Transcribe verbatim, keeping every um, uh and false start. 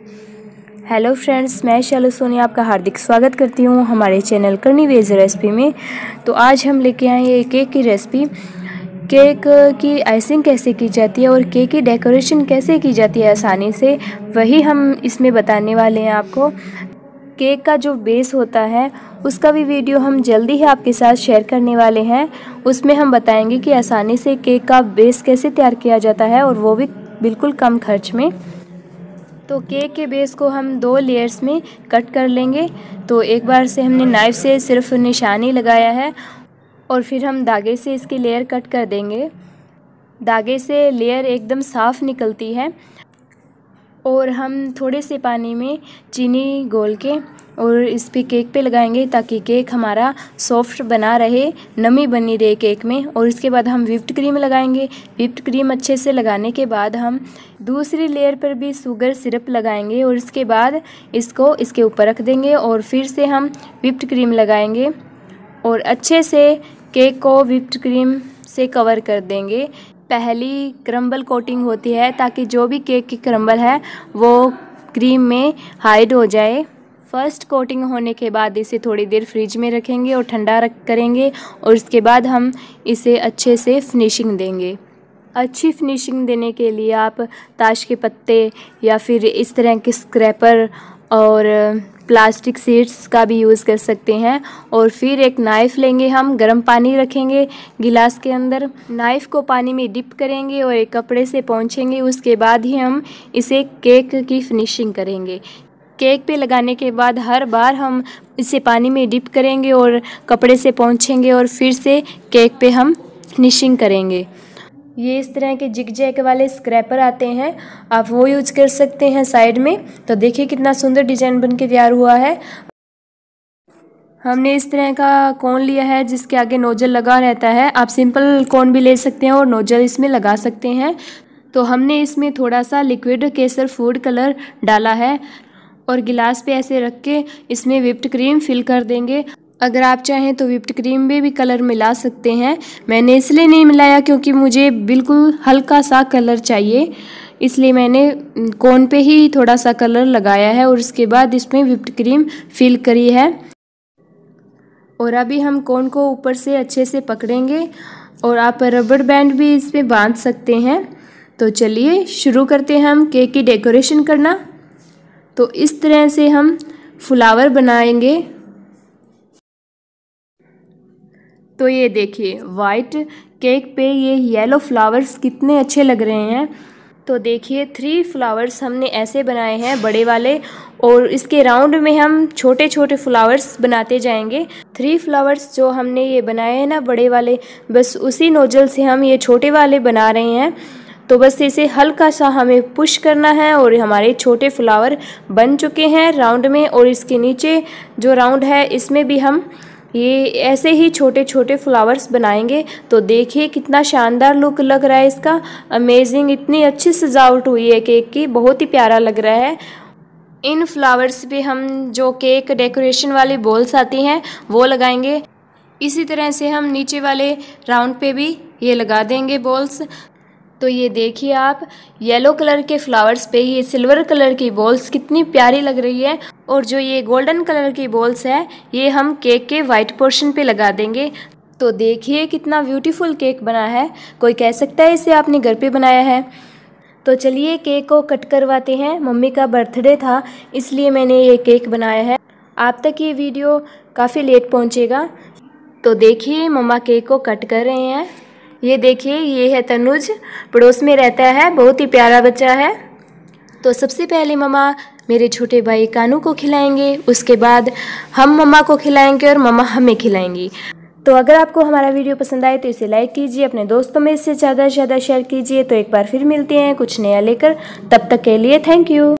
Hello friends, मैं शैलू सोनी आपका हार्दिक स्वागत करती हूँ हमारे चैनल करनी वेज रेसिपी में। तो आज हम लेके आए हैं केक की रेसिपी। केक की आइसिंग कैसे की जाती है और केक की डेकोरेशन कैसे की जाती है आसानी से, वही हम इसमें बताने वाले हैं आपको। केक का जो बेस होता है उसका भी वीडियो हम जल्दी ही आपके साथ शेयर करने वाले हैं। उसमें हम बताएंगे कि आसानी से केक का बेस कैसे तैयार किया जाता है, और वो भी बिल्कुल कम खर्च में। तो केक के बेस को हम दो लेयर्स में कट कर लेंगे। तो एक बार से हमने नाइफ़ से सिर्फ निशानी लगाया है और फिर हम धागे से इसकी लेयर कट कर देंगे। धागे से लेयर एकदम साफ़ निकलती है। और हम थोड़े से पानी में चीनी घोल के और इस पे केक पे लगाएंगे ताकि केक हमारा सॉफ्ट बना रहे, नमी बनी रहे केक में। और इसके बाद हम व्हिप्ड क्रीम लगाएंगे। व्हिप्ड क्रीम अच्छे से लगाने के बाद हम दूसरी लेयर पर भी शुगर सिरप लगाएंगे और इसके बाद इसको इसके ऊपर रख देंगे और फिर से हम व्हिप्ड क्रीम लगाएंगे और अच्छे से केक को व्हिप्ड क्रीम से कवर कर देंगे। पहली क्रम्बल कोटिंग होती है ताकि जो भी केक की क्रम्बल है वो क्रीम में हाइड हो जाए। फर्स्ट कोटिंग होने के बाद इसे थोड़ी देर फ्रिज में रखेंगे और ठंडा रख करेंगे और इसके बाद हम इसे अच्छे से फिनिशिंग देंगे। अच्छी फिनिशिंग देने के लिए आप ताश के पत्ते या फिर इस तरह के स्क्रैपर और प्लास्टिक शीट्स का भी यूज़ कर सकते हैं। और फिर एक नाइफ़ लेंगे, हम गर्म पानी रखेंगे गिलास के अंदर, नाइफ़ को पानी में डिप करेंगे और एक कपड़े से पोंछेंगे। उसके बाद ही हम इसे केक की फिनिशिंग करेंगे। केक पे लगाने के बाद हर बार हम इसे पानी में डिप करेंगे और कपड़े से पोंछेंगे और फिर से केक पे हम फिनिशिंग करेंगे। ये इस तरह के जिग जैग वाले स्क्रैपर आते हैं, आप वो यूज कर सकते हैं साइड में। तो देखिए कितना सुंदर डिजाइन बन के तैयार हुआ है। हमने इस तरह का कोन लिया है जिसके आगे नोजल लगा रहता है। आप सिंपल कोन भी ले सकते हैं और नोजल इसमें लगा सकते हैं। तो हमने इसमें थोड़ा सा लिक्विड केसर फूड कलर डाला है और गिलास पे ऐसे रख के इसमें व्हिप्ड क्रीम फिल कर देंगे। अगर आप चाहें तो व्हिप्ड क्रीम में भी कलर मिला सकते हैं। मैंने इसलिए नहीं मिलाया क्योंकि मुझे बिल्कुल हल्का सा कलर चाहिए, इसलिए मैंने कोन पे ही थोड़ा सा कलर लगाया है और उसके बाद इसमें व्हिप्ड क्रीम फिल करी है। और अभी हम कोन को ऊपर से अच्छे से पकड़ेंगे और आप रबर बैंड भी इसमें बांध सकते हैं। तो चलिए शुरू करते हैं हम केक की डेकोरेशन करना। तो इस तरह से हम फ्लावर बनाएंगे। तो ये देखिए वाइट केक पे ये येलो फ्लावर्स कितने अच्छे लग रहे हैं। तो देखिए थ्री फ्लावर्स हमने ऐसे बनाए हैं बड़े वाले, और इसके राउंड में हम छोटे छोटे फ्लावर्स बनाते जाएंगे। थ्री फ्लावर्स जो हमने ये बनाए हैं ना बड़े वाले, बस उसी नोजल से हम ये छोटे वाले बना रहे हैं। तो बस इसे हल्का सा हमें पुश करना है और हमारे छोटे फ्लावर बन चुके हैं राउंड में। और इसके नीचे जो राउंड है इसमें भी हम ये ऐसे ही छोटे छोटे फ्लावर्स बनाएंगे। तो देखिए कितना शानदार लुक लग रहा है इसका, अमेजिंग, इतनी अच्छी सजावट हुई है केक की, बहुत ही प्यारा लग रहा है। इन फ्लावर्स पे हम जो केक डेकोरेशन वाली बॉल्स आती हैं वो लगाएंगे। इसी तरह से हम नीचे वाले राउंड पे भी ये लगा देंगे बॉल्स। तो ये देखिए आप येलो कलर के फ्लावर्स पे ये सिल्वर कलर की बॉल्स कितनी प्यारी लग रही है। और जो ये गोल्डन कलर की बॉल्स है ये हम केक के वाइट पोर्शन पे लगा देंगे। तो देखिए कितना ब्यूटीफुल केक बना है, कोई कह सकता है इसे आपने घर पे बनाया है। तो चलिए केक को कट करवाते हैं। मम्मी का बर्थडे था इसलिए मैंने ये केक बनाया है। आप तक ये वीडियो काफ़ी लेट पहुँचेगा। तो देखिए मम्मा केक को कट कर रहे हैं। ये देखिए ये है तनुज, पड़ोस में रहता है, बहुत ही प्यारा बच्चा है। तो सबसे पहले मम्मा मेरे छोटे भाई कानू को खिलाएंगे, उसके बाद हम मम्मा को खिलाएंगे और मम्मा हमें खिलाएंगी। तो अगर आपको हमारा वीडियो पसंद आए तो इसे लाइक कीजिए, अपने दोस्तों में इससे ज़्यादा से ज़्यादा शेयर कीजिए। तो एक बार फिर मिलते हैं कुछ नया लेकर, तब तक के लिए थैंक यू।